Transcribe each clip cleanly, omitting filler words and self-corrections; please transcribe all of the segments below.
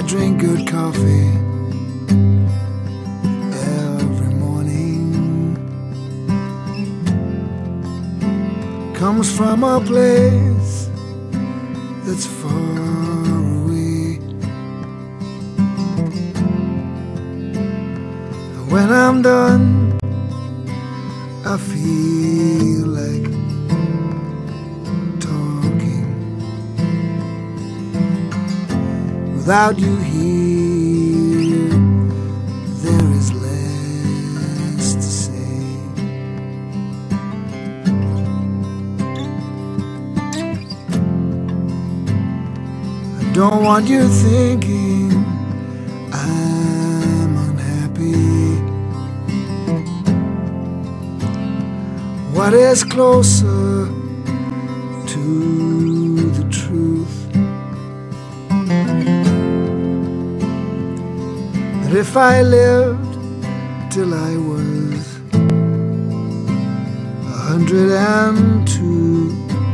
drink good coffee every morning. Comes from a place that's far away. When I'm done, I feel like talking. Without you here, there is less to say. I don't want you thinking I'm unhappy. What is closer to the truth? That if I lived till I was 102,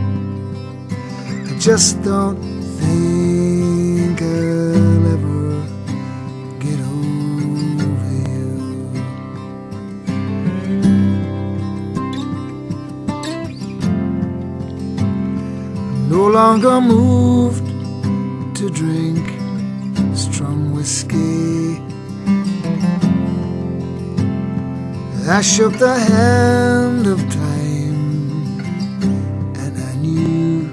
I just don't think I'll ever get over you. I'm no longer moved to drink strong whiskey. I shook the hand of time, and I knew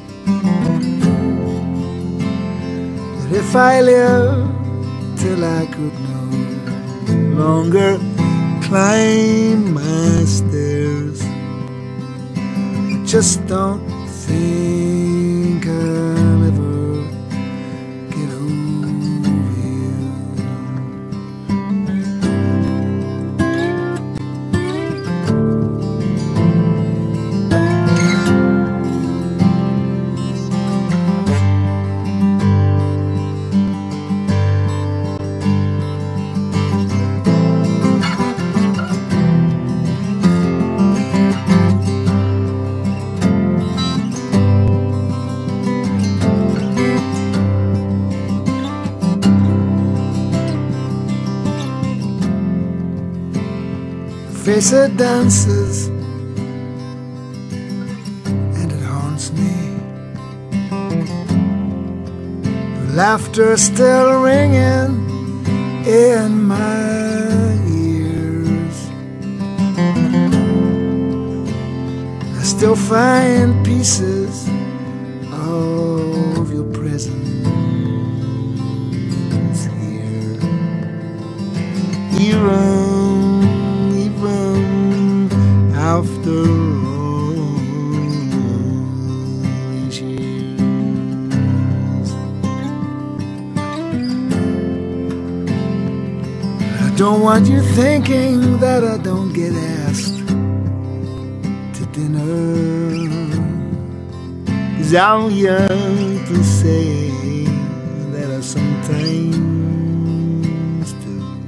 that if I lived till I could no longer climb my stairs, I just don't think I'll ever get over you. Face it dances and it haunts me. The laughter still ringing in my ears. I still find pieces of your presence here. After all these years, I don't want you thinking that I don't get asked to dinner, 'cause I'm young to say that I sometimes do.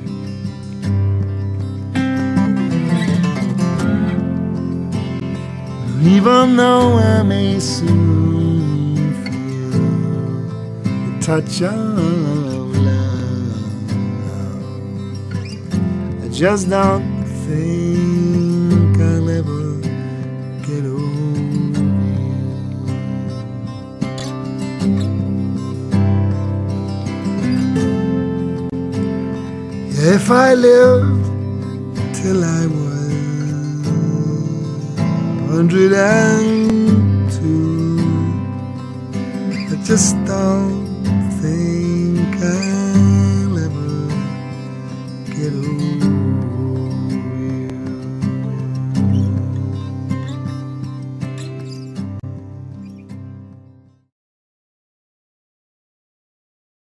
Even though I may soon feel the touch of love, I just don't think I'll ever get over you. If I lived till I was 102, I just don't think